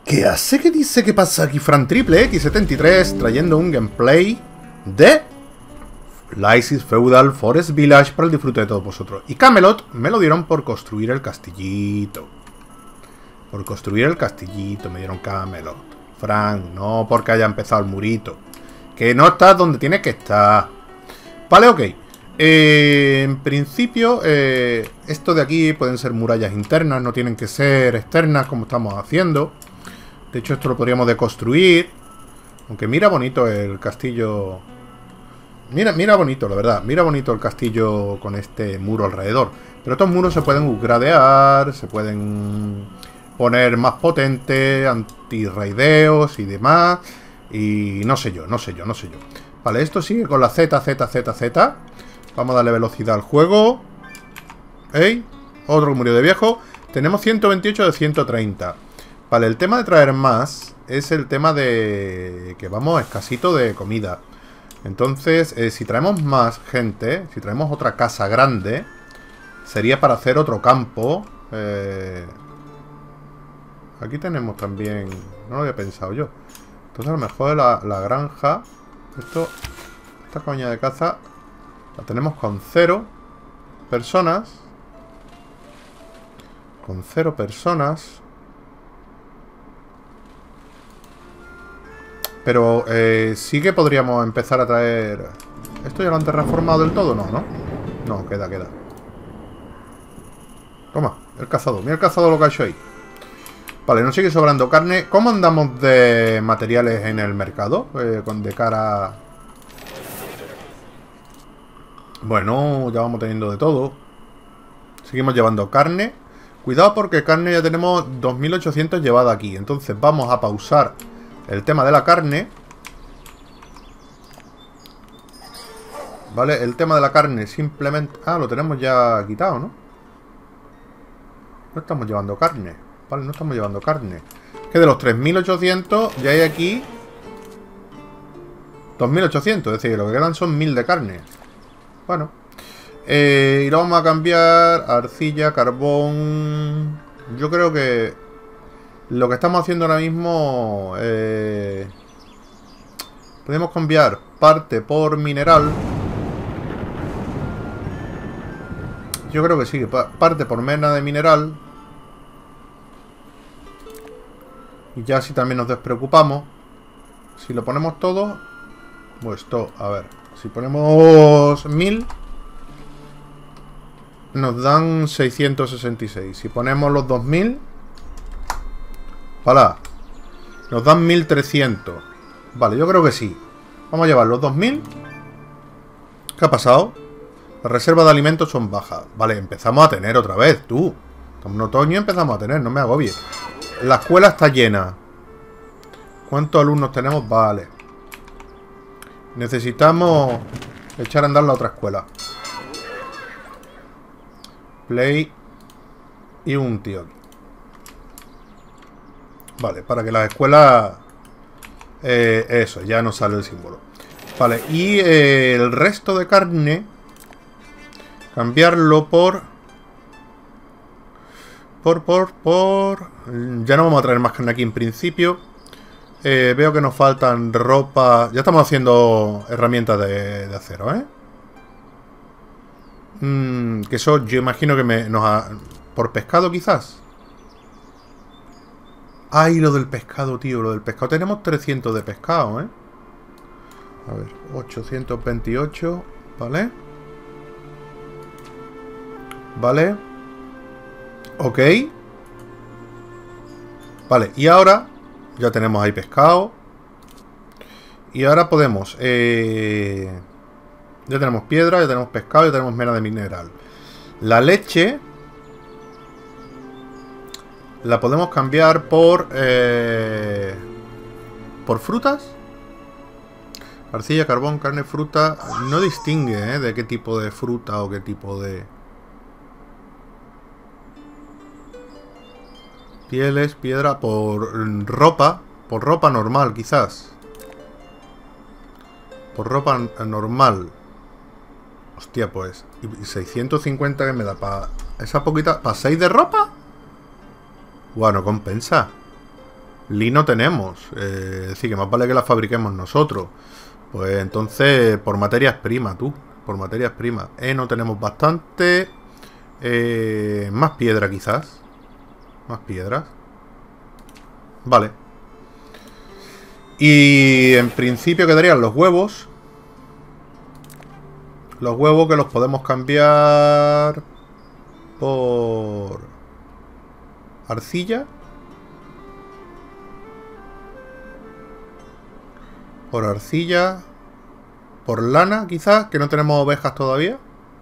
¿Qué hace? ¿Qué dice? ¿Qué pasa aquí? Fran Triple X73 trayendo un gameplay de Lysis Feudal Forest Village para el disfrute de todos vosotros. Y Camelot me lo dieron por construir el castillito. Por construir el castillito me dieron Camelot. Fran, no porque haya empezado el murito. Que no está donde tiene que estar. Vale, ok. En principio, esto de aquí pueden ser murallas internas, no tienen que ser externas como estamos haciendo. De hecho, esto lo podríamos deconstruir. Aunque mira bonito el castillo. Mira bonito, la verdad. Mira bonito el castillo con este muro alrededor. Pero estos muros se pueden upgradear, se pueden poner más potentes, antirraideos y demás. Y no sé yo. Vale, esto sigue con la Z. Vamos a darle velocidad al juego. ¡Ey! Otro que murió de viejo. Tenemos 128 de 130. Vale, el tema de traer más es el tema de que vamos escasito de comida. Entonces, si traemos más gente, si traemos otra casa grande, sería para hacer otro campo. Aquí tenemos también... No lo había pensado yo. Entonces a lo mejor la granja... Esta cabaña de caza la tenemos con 0 personas. Con 0 personas. Pero sí que podríamos empezar a traer... ¿Esto ya lo han terraformado del todo? No, ¿no? No, queda. Toma, el cazador. Mira el cazador lo que ha hecho ahí. Vale, nos sigue sobrando carne. ¿Cómo andamos de materiales en el mercado? De cara... Bueno, ya vamos teniendo de todo. Seguimos llevando carne. Cuidado porque carne ya tenemos 2800 llevada aquí. Entonces vamos a pausar el tema de la carne. Vale, el tema de la carne simplemente... Ah, lo tenemos ya quitado, ¿no? No estamos llevando carne. Vale, no estamos llevando carne. Que de los 3800 ya hay aquí 2800. Es decir, lo que quedan son 1000 de carne. Bueno. Y lo vamos a cambiar a arcilla, carbón. Yo creo que lo que estamos haciendo ahora mismo... podemos cambiar parte por mineral. Yo creo que sí, parte por mena de mineral. Y ya así también nos despreocupamos. Si lo ponemos todo... Pues todo, a ver. Si ponemos 1000... Nos dan 666. Si ponemos los 2000... Para. Nos dan 1300. Vale, yo creo que sí. Vamos a llevar los 2000. ¿Qué ha pasado? Las reservas de alimentos son bajas. Vale, empezamos a tener otra vez, tú. Estamos en otoño y empezamos a tener, no me agobies. La escuela está llena. ¿Cuántos alumnos tenemos? Vale. Necesitamos echar a andar la otra escuela. Play. Y un tío aquí. Vale, para que las escuelas... eso, ya nos sale el símbolo. Vale, y el resto de carne... Cambiarlo por... Ya no vamos a traer más carne aquí en principio. Veo que nos faltan ropa. Ya estamos haciendo herramientas de acero, ¿eh? Que eso yo imagino que por pescado quizás. Ay, lo del pescado, tío. Lo del pescado. Tenemos 300 de pescado, ¿eh? A ver, 828. ¿Vale? Vale. Ok. Vale, y ahora ya tenemos ahí pescado. Y ahora podemos ya tenemos piedra, ya tenemos pescado, ya tenemos mena de mineral. La leche la podemos cambiar por frutas. Arcilla, carbón, carne, fruta. No distingue de qué tipo de fruta o qué tipo de... Pieles, piedra, por ropa. Por ropa normal, quizás. Por ropa normal. Hostia, pues. ¿Y 650 que me da para esa poquita? ¿Para 6 de ropa? Bueno, compensa. Lino tenemos. Es decir, que más vale que la fabriquemos nosotros. Pues entonces, por materias primas, tú. Por materias primas. No tenemos bastante. Más piedra, quizás. Más piedras. Vale. Y en principio quedarían los huevos. Los huevos que los podemos cambiar por arcilla. Por arcilla. Por lana, quizás, que no tenemos ovejas todavía.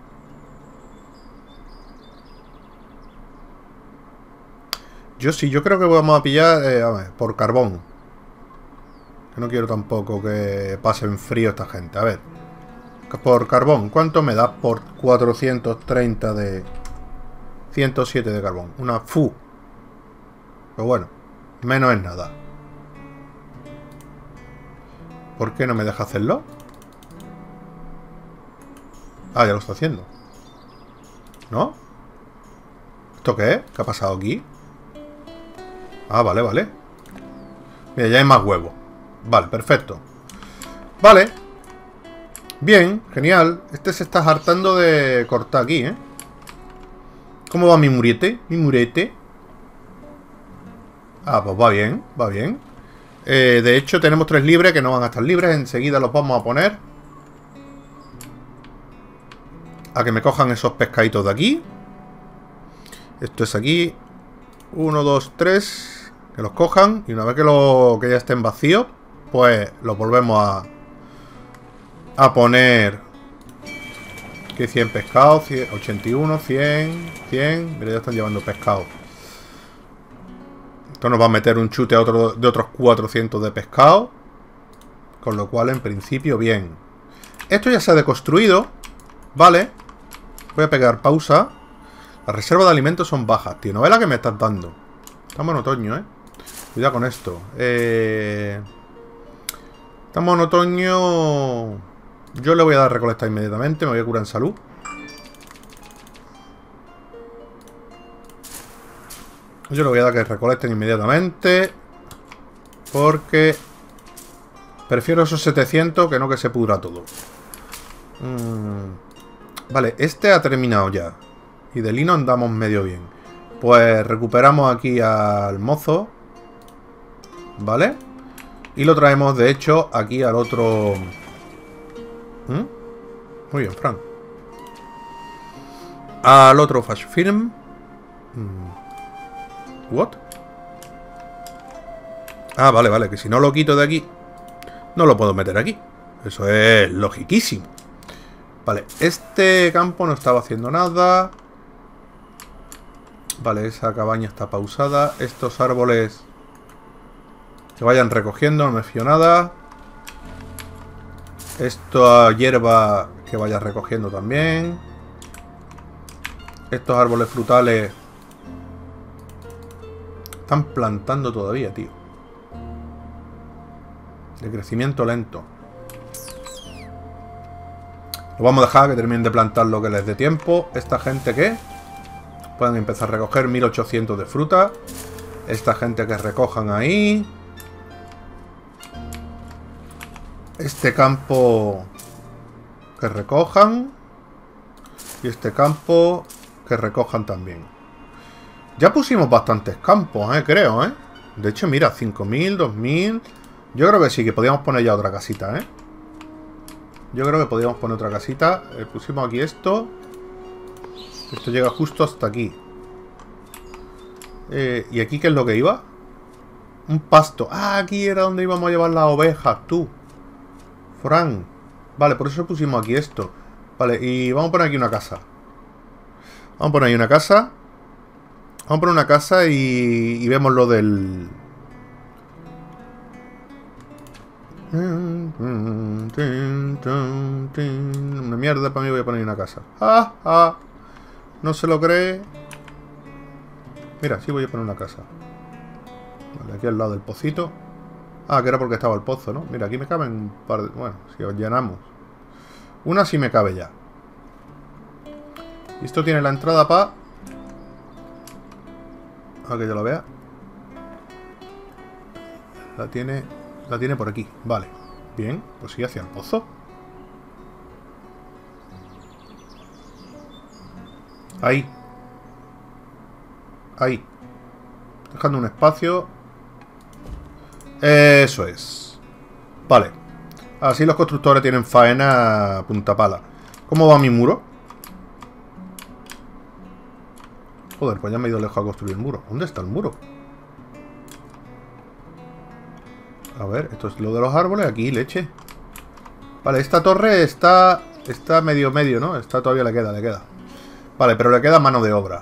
Yo creo que vamos a pillar a ver, por carbón. Que no quiero tampoco que pasen frío esta gente. A ver. Por carbón, ¿cuánto me da por 430 de 107 de carbón? Una fu. Pero bueno, menos es nada. ¿Por qué no me deja hacerlo? Ah, ya lo está haciendo. ¿No? ¿Esto qué es? ¿Qué ha pasado aquí? Ah, vale, vale. Mira, ya hay más huevos. Vale, perfecto. Vale. Bien, genial. Este se está hartando de cortar aquí, ¿eh? ¿Cómo va mi murete? Mi murete. Ah, pues va bien, va bien. De hecho, tenemos 3 libres que no van a estar libres. Enseguida los vamos a poner. A que me cojan esos pescaditos de aquí. Esto es aquí. 1, 2, 3. Que los cojan. Y una vez que ya estén vacíos, pues los volvemos a poner. Que 100 pescados, 81, 100, 100. Mira, ya están llevando pescado. Esto nos va a meter un chute de otros 400 de pescado. Con lo cual, en principio, bien. Esto ya se ha deconstruido. Vale. Voy a pegar pausa. Las reservas de alimentos son bajas, tío. ¿No ves la que me estás dando? Estamos en otoño, ¿eh? Cuidado con esto. Estamos en otoño. Yo le voy a dar recolectar inmediatamente. Me voy a curar en salud. Yo le voy a dar que recolecten inmediatamente. Porque prefiero esos 700 que no que se pudra todo. Vale, este ha terminado ya. Y de lino andamos medio bien. Pues recuperamos aquí al mozo. ¿Vale? Y lo traemos, de hecho, aquí al otro... Muy bien, Frank. Al otro Fast Firm. ¿What? Ah, vale, vale. Que si no lo quito de aquí, no lo puedo meter aquí. Eso es logiquísimo. Vale, este campo no estaba haciendo nada. Vale, esa cabaña está pausada. Estos árboles que vayan recogiendo, no me fío nada. Esta hierba que vaya recogiendo también. Estos árboles frutales están plantando todavía, tío. De crecimiento lento. Lo vamos a dejar que terminen de plantar lo que les dé tiempo. Esta gente que pueden empezar a recoger 1800 de fruta. Esta gente que recojan ahí. Este campo que recojan. Y este campo que recojan también. Ya pusimos bastantes campos, creo, De hecho, mira, 5000, 2000. Yo creo que sí, que podíamos poner ya otra casita, Yo creo que podíamos poner otra casita. Pusimos aquí esto. Esto llega justo hasta aquí. ¿Y aquí qué es lo que iba? Un pasto. Ah, aquí era donde íbamos a llevar las ovejas, tú. Fran. Vale, por eso pusimos aquí esto. Vale, y vamos a poner aquí una casa. Vamos a poner ahí una casa. Vamos a poner una casa y vemos lo del... Una mierda para mí, voy a poner una casa. No se lo cree. Mira, sí voy a poner una casa. Vale, aquí al lado del pocito. Ah, que era porque estaba el pozo, ¿no? Mira, aquí me caben un par de... Bueno, si os llenamos. Una sí me cabe ya. Y esto tiene la entrada para... que yo lo vea. La tiene por aquí. Vale. Bien, pues sí, hacia el pozo. Ahí. Ahí. Dejando un espacio. Eso es. Vale. Así los constructores tienen faena a punta pala. ¿Cómo va mi muro? Joder, pues ya me he ido lejos a construir el muro. ¿Dónde está el muro? A ver, esto es lo de los árboles. Aquí, leche. Vale, esta torre está medio, ¿no? Esta todavía le queda. Vale, pero le queda mano de obra.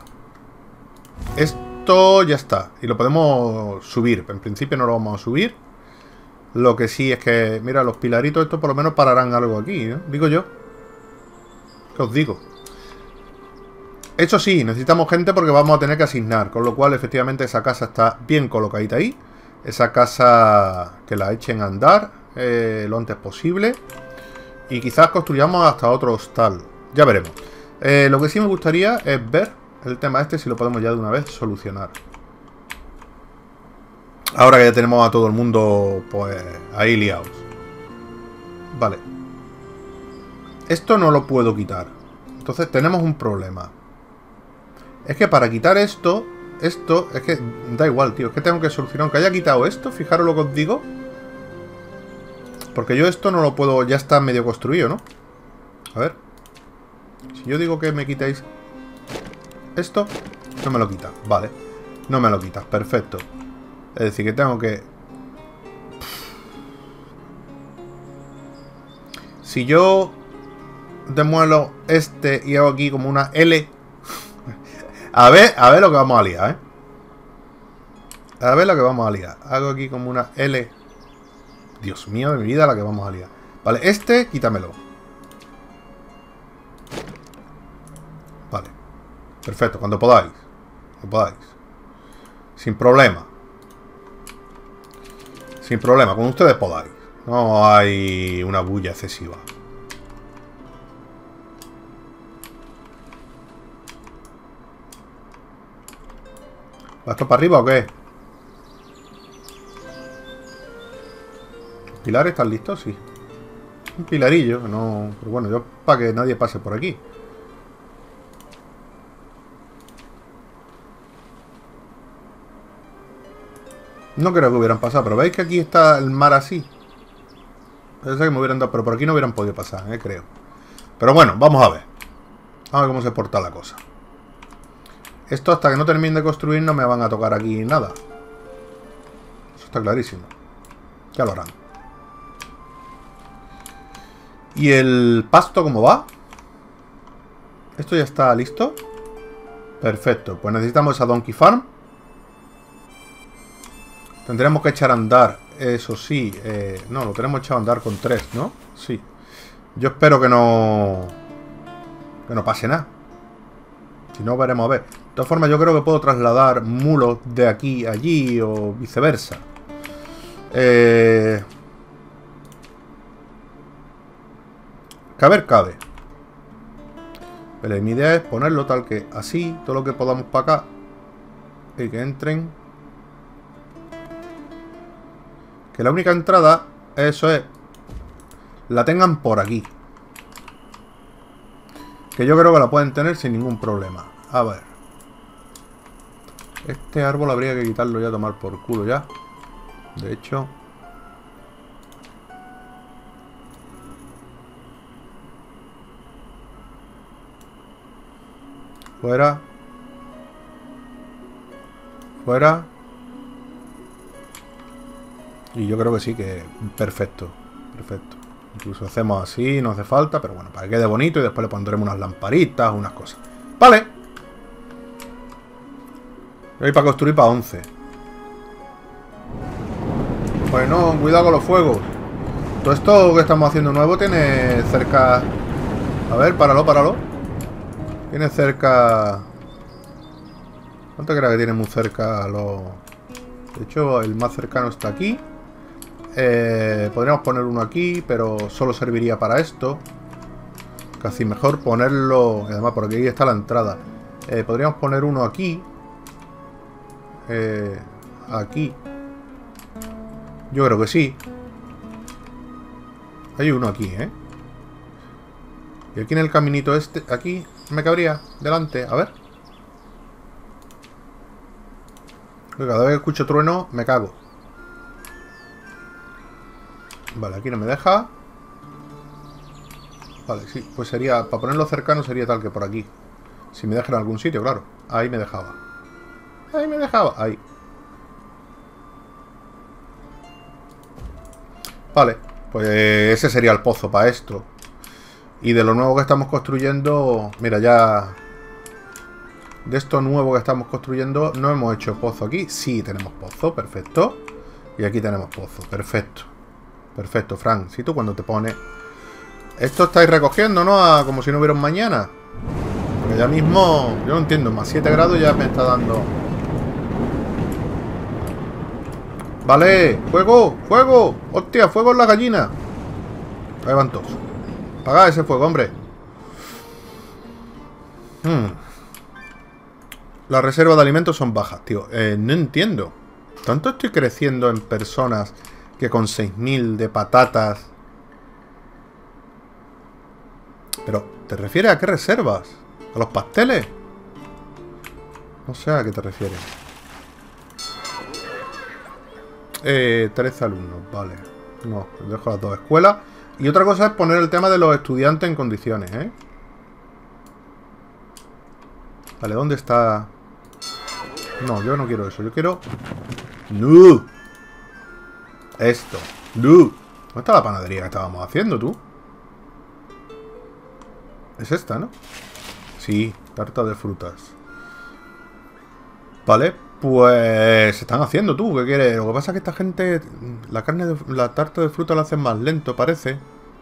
Esto ya está. Y lo podemos subir. En principio no lo vamos a subir. Lo que sí es que, mira, los pilaritos estos por lo menos pararán algo aquí, ¿no? Digo yo. ¿Qué os digo? Eso sí, necesitamos gente porque vamos a tener que asignar. Con lo cual, efectivamente, esa casa está bien colocadita ahí. Esa casa que la echen a andar lo antes posible. Y quizás construyamos hasta otro hostal. Ya veremos. Lo que sí me gustaría es ver el tema este, si lo podemos ya de una vez solucionar. Ahora que ya tenemos a todo el mundo, pues, ahí liados. Vale. Esto no lo puedo quitar. Entonces tenemos un problema. Es que para quitar esto, es que da igual, tío. Es que tengo que solucionar. Aunque haya quitado esto, fijaros lo que os digo. Porque yo esto no lo puedo... Ya está medio construido, ¿no? A ver. Si yo digo que me quitáis esto, no me lo quita. Vale. No me lo quitas. Perfecto. Es decir, que tengo que... Si yo demuelo este y hago aquí como una L... a ver lo que vamos a liar, ¿eh? A ver lo que vamos a liar. Hago aquí como una L... Dios mío de mi vida la que vamos a liar. Vale, este, quítamelo. Vale. Perfecto, cuando podáis. Cuando podáis. Sin problema. Sin problema, con ustedes podáis. No hay una bulla excesiva. ¿Va esto para arriba o qué? ¿Los pilares están listos? Sí. Un pilarillo, no... Pero bueno, yo para que nadie pase por aquí. No creo que hubieran pasado, pero veis que aquí está el mar así. Pensé que me hubieran dado, pero por aquí no hubieran podido pasar, creo. Pero bueno, vamos a ver. Vamos a ver cómo se porta la cosa. Esto hasta que no termine de construir no me van a tocar aquí nada. Eso está clarísimo. Ya lo harán. ¿Y el pasto cómo va? ¿Esto ya está listo? Perfecto. Pues necesitamos esa Donkey Farm. Tendremos que echar a andar, eso sí. No, lo tenemos echado a andar con 3, ¿no? Sí. Yo espero que no... Que no pase nada. Si no, veremos a ver. De todas formas, yo creo que puedo trasladar mulos de aquí a allí o viceversa. Cabe. Pero mi idea es ponerlo tal que así, todo lo que podamos para acá. Y que entren. Que la única entrada, eso es, la tengan por aquí. Que yo creo que la pueden tener sin ningún problema. A ver. Este árbol habría que quitarlo ya, tomar por culo ya. De hecho... Fuera. Fuera. Y yo creo que sí, que perfecto. Perfecto. Incluso hacemos así, no hace falta, pero bueno, para que quede bonito y después le pondremos unas lamparitas, unas cosas. Vale. Y hay para construir para 11. Pues no, cuidado con los fuegos. Todo esto que estamos haciendo nuevo tiene cerca... A ver, páralo. Tiene cerca... ¿Cuánto crees que tiene muy cerca los...? De hecho, el más cercano está aquí. Podríamos poner uno aquí, pero solo serviría para esto. Casi mejor ponerlo... Además, por aquí está la entrada. Podríamos poner uno aquí. Aquí. Yo creo que sí. Hay uno aquí, ¿eh? Y aquí en el caminito este... Aquí me cabría. Delante. A ver. Cada vez que escucho trueno, me cago. Vale, aquí no me deja. Vale, sí. Pues sería... Para ponerlo cercano sería tal que por aquí. Si me deja en algún sitio, claro. Ahí me dejaba. Ahí me dejaba. Ahí. Vale. Pues ese sería el pozo para esto. Y de lo nuevo que estamos construyendo... Mira, ya... De esto nuevo que estamos construyendo, no hemos hecho pozo aquí. Sí, tenemos pozo, perfecto. Y aquí tenemos pozo, perfecto. Perfecto, Frank. Si tú cuando te pones... Esto estáis recogiendo, ¿no? Como si no hubiera un mañana. Porque ya mismo... Yo no entiendo, más 7 grados ya me está dando... Vale, fuego, fuego. Hostia, fuego en la gallina. Ahí van todos. Apagad ese fuego, hombre. Las reservas de alimentos son bajas, tío. No entiendo. ¿Tanto estoy creciendo en personas que con 6.000 de patatas? Pero, ¿te refieres a qué reservas? ¿A los pasteles? No sé a qué te refieres. 13 alumnos, vale. No, dejo las 2 escuelas. Y otra cosa es poner el tema de los estudiantes en condiciones, ¿eh? Vale, ¿dónde está...? No, yo no quiero eso. Yo quiero... ¡No! Esto. ¡No! ¿Dónde está la panadería que estábamos haciendo, tú? Es esta, ¿no? Sí, tarta de frutas. Vale, pues... Se están haciendo, tú. ¿Qué quieres? Lo que pasa es que esta gente... La tarta de fruta la hacen más lento, parece.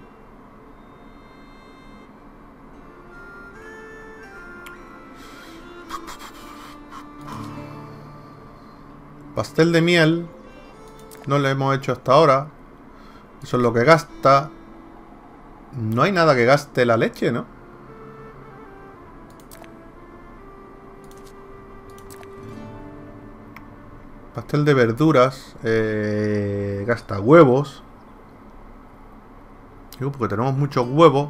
Pastel de miel. No lo hemos hecho hasta ahora. Eso es lo que gasta. No hay nada que gaste la leche, ¿no? Pastel de verduras. Gasta huevos. Digo, porque tenemos muchos huevos.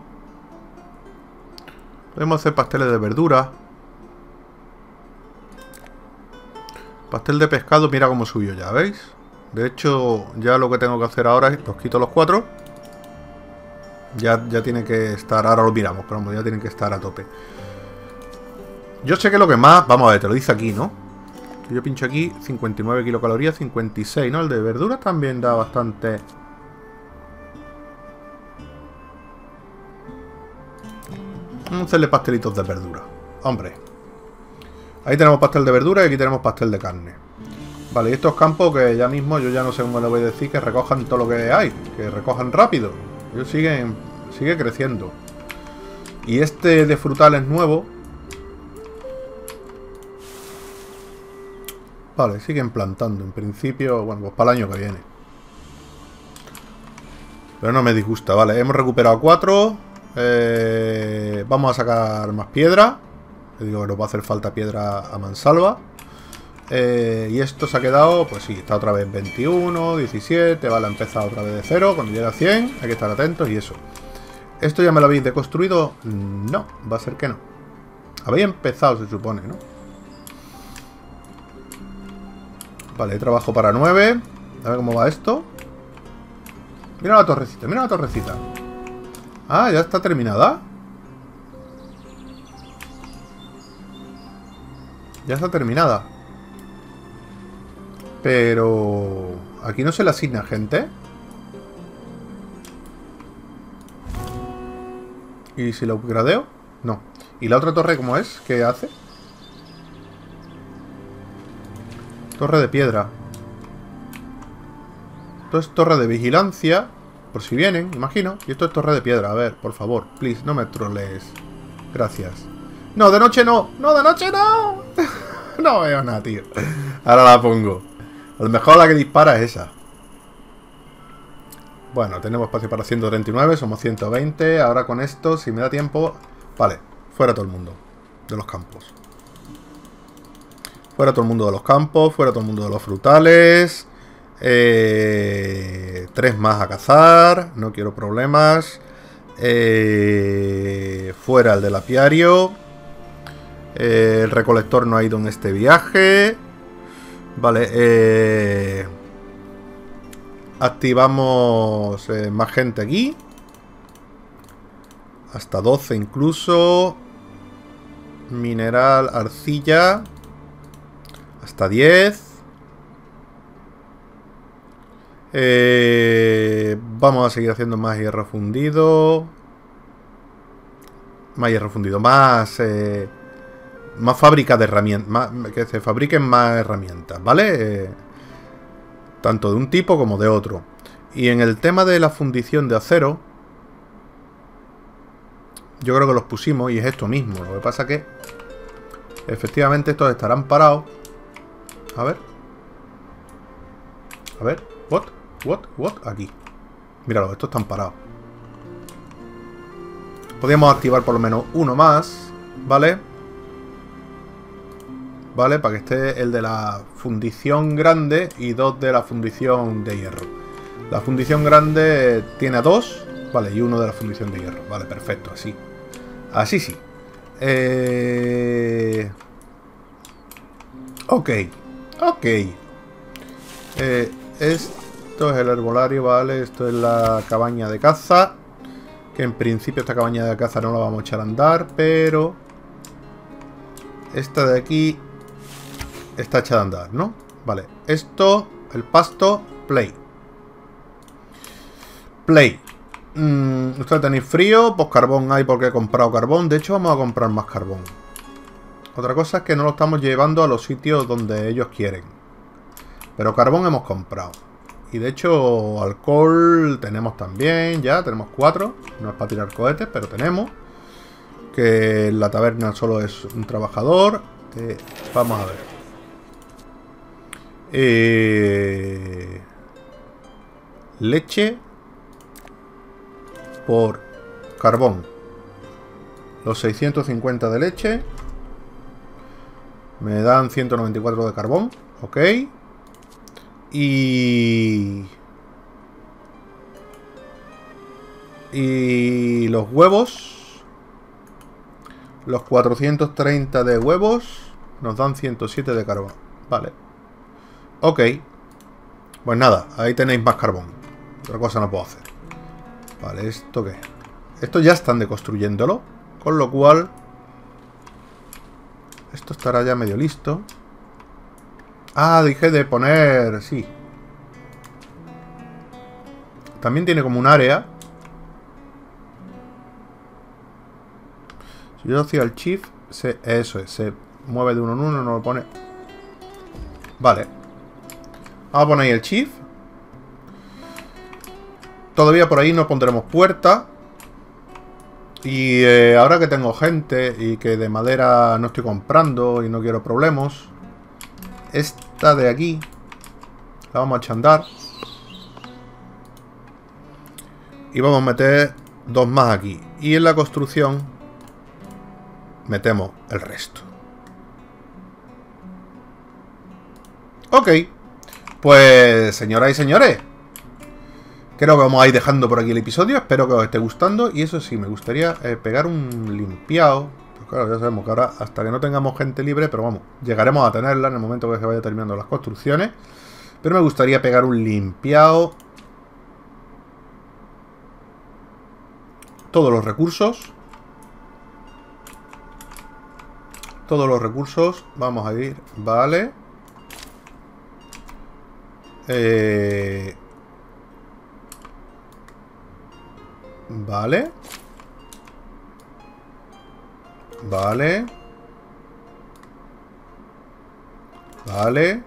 Podemos hacer pasteles de verduras. Pastel de pescado, mira cómo subió ya, ¿veis? De hecho, ya lo que tengo que hacer ahora es... Los quito los 4. Ya tiene que estar... Ahora lo miramos, pero vamos, ya tienen que estar a tope. Yo sé que lo que más... Vamos a ver, te lo dice aquí, ¿no? Yo pincho aquí 59 kilocalorías, 56, ¿no? El de verduras también da bastante... Vamos a hacerle pastelitos de verdura. Hombre. Ahí tenemos pastel de verdura y aquí tenemos pastel de carne. Vale, y estos campos que ya mismo yo ya no sé cómo le voy a decir, que recojan todo lo que hay. Que recojan rápido. Ellos sigue creciendo. Y este de frutales nuevo. Vale, siguen plantando. En principio, bueno, pues para el año que viene. Pero no me disgusta, vale. Hemos recuperado 4. Vamos a sacar más piedra. Le digo que nos va a hacer falta piedra a mansalva. Y esto se ha quedado, pues sí, está otra vez en 21, 17, vale, ha empezado otra vez de 0. Cuando llegue a 100 hay que estar atentos y eso. ¿Esto ya me lo habéis deconstruido? No, va a ser que no. Habéis empezado, se supone, ¿no? Vale, trabajo para 9. A ver cómo va esto. Mira la torrecita, mira la torrecita. Ah, ya está terminada. Ya está terminada. Pero... ¿aquí no se le asigna gente? ¿Y si lo upgradeo? No. ¿Y la otra torre cómo es? ¿Qué hace? Torre de piedra. Esto es torre de vigilancia. Por si vienen, imagino. Y esto es torre de piedra. A ver, por favor, please, no me trolees. Gracias. No, de noche no. No, de noche no. No veo nada, tío. Ahora la pongo. A lo mejor la que dispara es esa. Bueno, tenemos espacio para 139. Somos 120. Ahora con esto, si me da tiempo... Vale, fuera todo el mundo de los campos. Fuera todo el mundo de los campos. Fuera todo el mundo de los frutales. 3 más a cazar. No quiero problemas. Fuera el del apiario. El recolector no ha ido en este viaje. Vale. Activamos más gente aquí. Hasta 12 incluso. Mineral, arcilla. Hasta 10. Vamos a seguir haciendo más hierro fundido. Más hierro fundido. Más fábrica de herramientas. Que se fabriquen más herramientas, ¿vale? Tanto de un tipo como de otro. Y en el tema de la fundición de acero, yo creo que los pusimos y es esto mismo. Lo que pasa que efectivamente estos estarán parados. A ver. A ver. What? Aquí. Míralo, estos están parados. Podríamos activar por lo menos uno más. ¿Vale? ¿Vale? Para que esté el de la fundición grande y 2 de la fundición de hierro. La fundición grande tiene a 2. Vale, y uno de la fundición de hierro. Vale, perfecto, así. Así sí. Ok. Esto es el herbolario, vale. Esto es la cabaña de caza. Que en principio esta cabaña de caza no la vamos a echar a andar, pero esta de aquí está hecha de andar, ¿no? Vale. Esto, el pasto, play. Ustedes tenéis frío, pues carbón hay porque he comprado carbón. De hecho, vamos a comprar más carbón. Otra cosa es que no lo estamos llevando a los sitios donde ellos quieren. Pero carbón hemos comprado. Y de hecho, alcohol tenemos también, ya, tenemos 4. No es para tirar cohetes, pero tenemos. Que en la taberna solo es un trabajador. Vamos a ver. Leche por carbón. Los 650 de leche me dan 194 de carbón. Ok. Y los huevos, los 430 de huevos nos dan 107 de carbón. Vale. Ok. Pues nada, ahí tenéis más carbón. Otra cosa no puedo hacer. Vale, ¿esto qué? Esto ya están deconstruyéndolo, con lo cual esto estará ya medio listo. Ah, dije de poner... Sí. También tiene como un área. Si yo hacía el shift, eso es, se mueve de uno en uno, no lo pone. Vale. Vamos a poner ahí el shift. Todavía por ahí no pondremos puerta. Y ahora que tengo gente y que de madera no estoy comprando y no quiero problemas, esta de aquí la vamos a echar y vamos a meter 2 más aquí. Y en la construcción metemos el resto. Ok. Pues señoras y señores, creo que vamos a ir dejando por aquí el episodio. Espero que os esté gustando. Y eso sí, me gustaría pegar un limpiado. Pues claro, ya sabemos que ahora hasta que no tengamos gente libre, pero vamos, llegaremos a tenerla en el momento que se vaya terminando las construcciones. Pero me gustaría pegar un limpiado. Todos los recursos. Todos los recursos. Vamos a ir. Vale. Vale. Vale. Vale.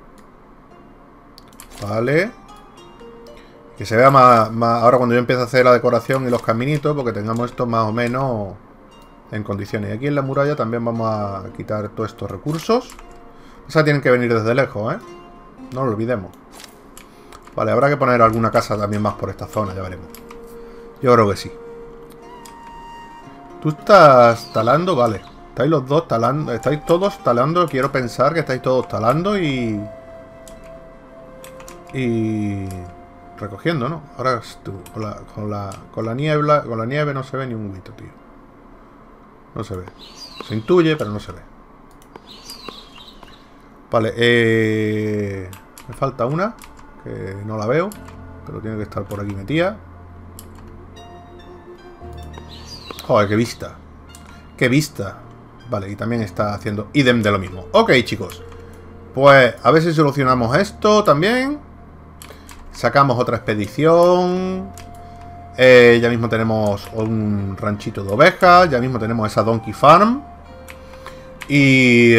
Vale. Que se vea más ahora cuando yo empiece a hacer la decoración y los caminitos, porque tengamos esto más o menos en condiciones. Y aquí en la muralla también vamos a quitar todos estos recursos. O sea, tienen que venir desde lejos, ¿eh? No lo olvidemos. Vale, habrá que poner alguna casa también más por esta zona, ya veremos. Yo creo que sí. ¿Tú estás talando? Vale. Estáis los dos talando. Estáis todos talando. Quiero pensar que estáis todos talando y... Y... recogiendo, ¿no? Ahora tú, con la nieve no se ve ni un huito, tío. No se ve. Se intuye, pero no se ve. Vale, me falta una, que no la veo, pero tiene que estar por aquí metida. Joder, qué vista. Qué vista. Vale, y también está haciendo idem de lo mismo. Ok, chicos. Pues a ver si solucionamos esto también. Sacamos otra expedición. Ya mismo tenemos un ranchito de ovejas. Ya mismo tenemos esa Donkey Farm. Y...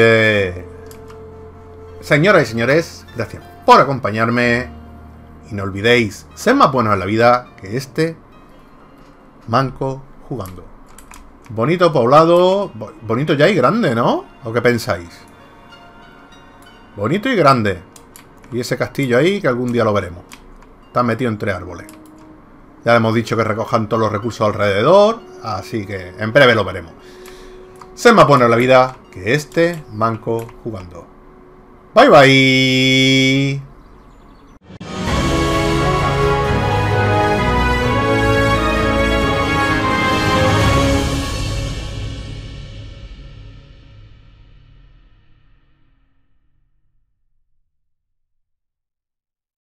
señoras y señores, gracias por acompañarme. Y no olvidéis, ser más buenos en la vida que este manco jugando. Bonito poblado. Bonito ya y grande, ¿no? ¿O qué pensáis? Bonito y grande. Y ese castillo ahí que algún día lo veremos. Está metido entre árboles. Ya le hemos dicho que recojan todos los recursos alrededor. Así que en breve lo veremos. Ser más bueno en la vida que este manco jugando. Bye bye.